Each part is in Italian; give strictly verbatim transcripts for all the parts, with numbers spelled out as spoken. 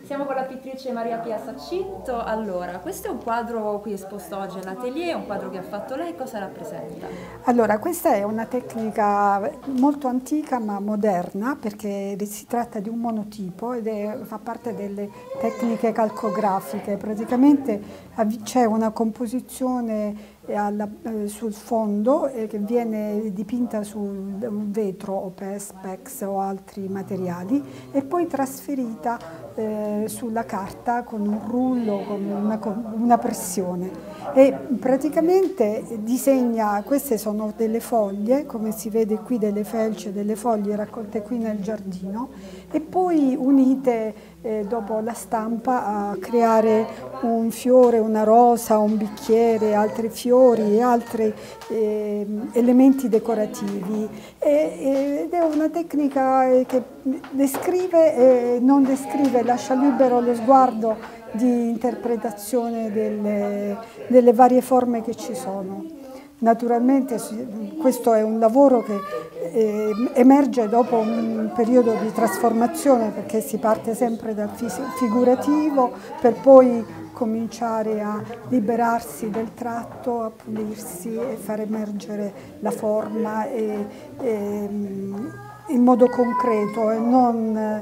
Siamo con la pittrice Maria Pia Saccinto. Allora, questo è un quadro qui esposto oggi all'atelier, un quadro che ha fatto lei, cosa rappresenta? Allora, questa è una tecnica molto antica ma moderna, perché si tratta di un monotipo ed è, fa parte delle tecniche calcografiche. Praticamente c'è una composizione alla, eh, sul fondo eh, che viene dipinta su un vetro o perspex o altri materiali e poi trasferita eh, sulla carta con un rullo, con una, con una pressione, e praticamente disegna. Queste sono delle foglie, come si vede qui, delle felci, delle foglie raccolte qui nel giardino e poi unite eh, dopo la stampa a creare un fiore, una rosa, un bicchiere, altri fiori e altri eh, elementi decorativi. E, ed è una tecnica che descrive e non descrive, lascia libero lo sguardo di interpretazione delle, delle varie forme che ci sono. Naturalmente questo è un lavoro che eh, emerge dopo un periodo di trasformazione, perché si parte sempre dal figurativo per poi cominciare a liberarsi del tratto, a pulirsi e far emergere la forma e, e, in modo concreto e non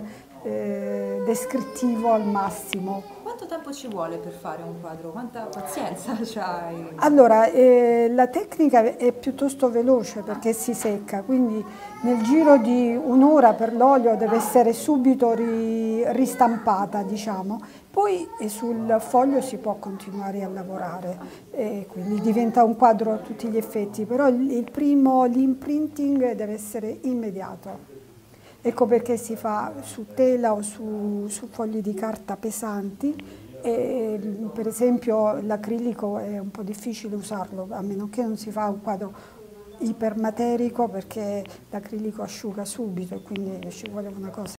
eh, descrittivo al massimo. Quanto tempo ci vuole per fare un quadro? Quanta pazienza c'hai? Allora, eh, la tecnica è piuttosto veloce perché si secca, quindi nel giro di un'ora per l'olio deve essere subito ri, ristampata, diciamo. Poi eh, sul foglio si può continuare a lavorare, eh, quindi diventa un quadro a tutti gli effetti, però il, il primo, l'imprinting deve essere immediato. Ecco perché si fa su tela o su, su fogli di carta pesanti. E, per esempio l'acrilico è un po' difficile usarlo, a meno che non si fa un quadro ipermaterico, perché l'acrilico asciuga subito e quindi ci vuole una cosa